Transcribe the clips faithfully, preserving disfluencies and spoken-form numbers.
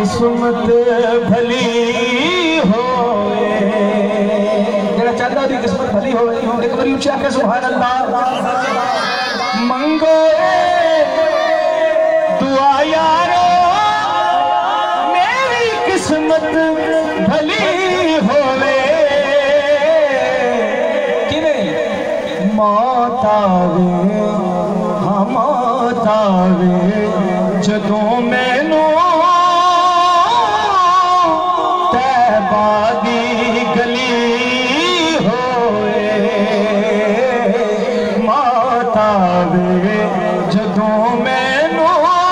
किस्मत भली होवे, जेड़ा चाहता दी किस्मत भली होवे। एक बारी ऊंचा के सुभान अल्लाह। मंगो दुआ यारो मेरी किस्मत भली होवे, किवें मौत आवे हाँ मौत आवे जदों मैनू तैबा दी गली होए, मौत आवे जदों मैनू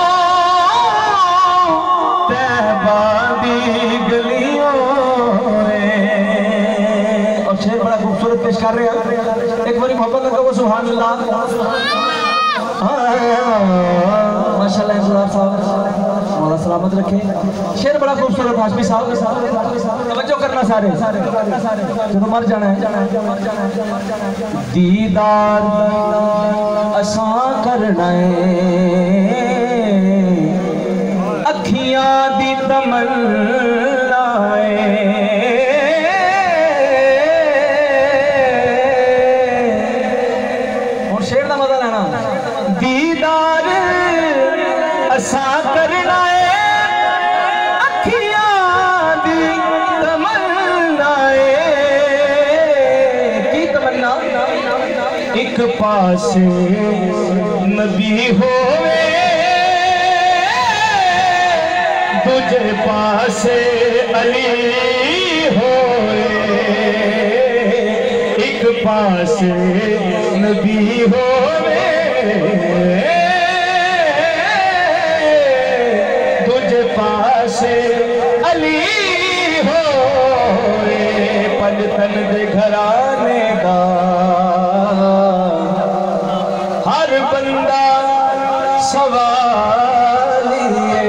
तैबा दी गली होए। और शेर बड़ा खूबसूरत पेश कर रहे हैं, एक बारी मोहब्बत लगा वो सुभान अल्लाह। माशाल्लाह साहब मौला सलामत रखे। शेर बड़ा खूबसूरत हाशमी साहब, तवज्जो करना सारे, जो मर जाना है। दीदार असा करना है अखियां दी तमन्ना और शेर का मजा लेना। दीदार असा करना है अखियां दी तमन्ना की तमन्ना, एक पासे नबी होवे दूजे पासे अली होए, एक पासे नबी होवे दूजे पासे अली होए, पंजतन दे घराने दा हर बंदा सवालिए,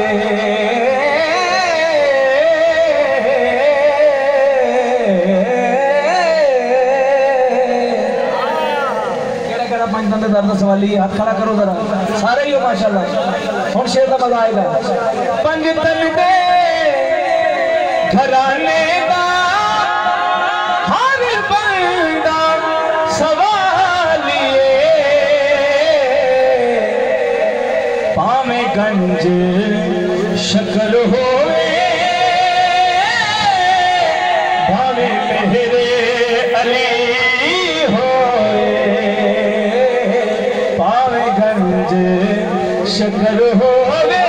दर्द सवाली हाथ खड़ा करो जरा सारे ही हो माशाल्लाह। और शेर का मजा आएगा। पंजतन दे घराने दा हर बंदा सवालिए, पावे गंज शक्ल होए भावे मेरे अली शक्ल होवे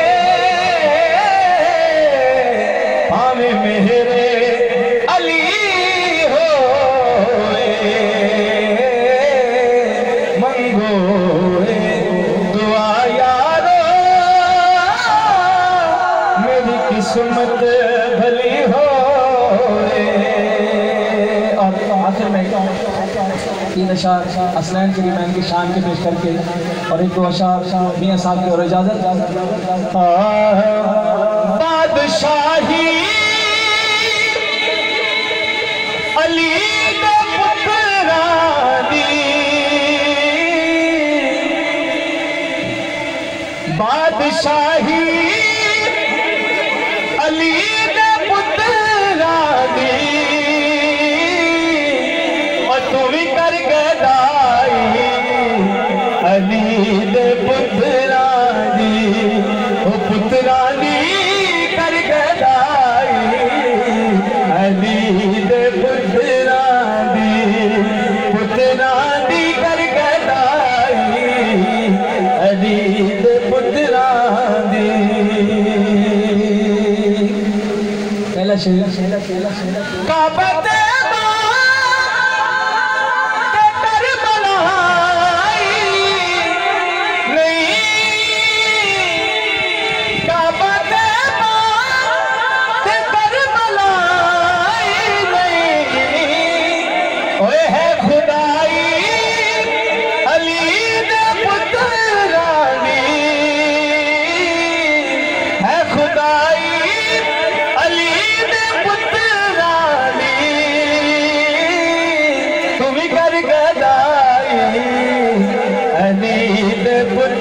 भावे मेरे अली होए, मंगो दुआ यारो मेरी किस्मत भली होए। और आखिर में तीन अशार असलैन के रीमैन की शान के पेश करके और एक दो अशार मियां साहब की और इजाजत। बादशाही अली दे पुत्रा दी, बादशाही अली दे पुत्रा दी, तू भी कर गदाई अली दे पुत्रा दी, ओ पुत्रा दी कर गदाई अली दे पुत्रा दी, पुत्रा दी कर गदाई अली दे पुत्रा दी। पहला शेर काबा पुत्र